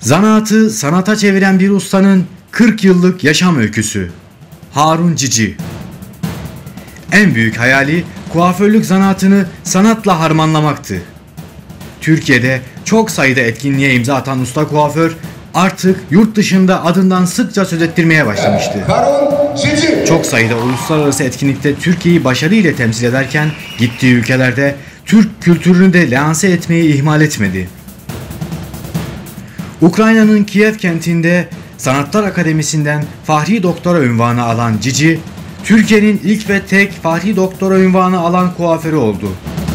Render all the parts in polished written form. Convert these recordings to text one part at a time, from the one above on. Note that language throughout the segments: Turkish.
Zanaatı sanata çeviren bir ustanın 40 yıllık yaşam öyküsü. Harun Cici. En büyük hayali kuaförlük zanaatını sanatla harmanlamaktı. Türkiye'de çok sayıda etkinliğe imza atan usta kuaför artık yurt dışında adından sıkça söz ettirmeye başlamıştı. Harun Cici. Çok sayıda uluslararası etkinlikte Türkiye'yi başarıyla temsil ederken gittiği ülkelerde Türk kültürünü de lanse etmeyi ihmal etmedi. Ukrayna'nın Kiev kentinde Sanatlar Akademisi'nden Fahri Doktora unvanı alan Cici, Türkiye'nin ilk ve tek Fahri Doktora unvanı alan kuaförü oldu.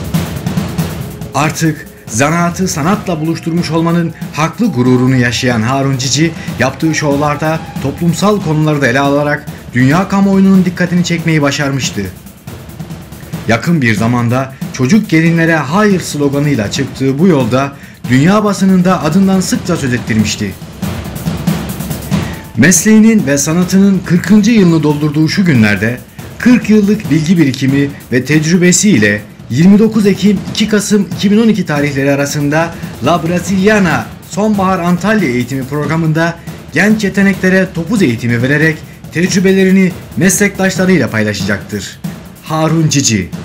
Artık zanaatı sanatla buluşturmuş olmanın haklı gururunu yaşayan Harun Cici, yaptığı şovlarda toplumsal konuları da ele alarak dünya kamuoyunun dikkatini çekmeyi başarmıştı. Yakın bir zamanda çocuk gelinlere hayır sloganıyla çıktığı bu yolda dünya basınında adından sıkça söz ettirmişti. Mesleğinin ve sanatının 40. yılını doldurduğu şu günlerde 40 yıllık bilgi birikimi ve tecrübesiyle 29 Ekim 2 Kasım 2012 tarihleri arasında La Brasiliana Sonbahar Antalya Eğitimi programında genç yeteneklere topuz eğitimi vererek tecrübelerini meslektaşlarıyla paylaşacaktır. Harun Cici.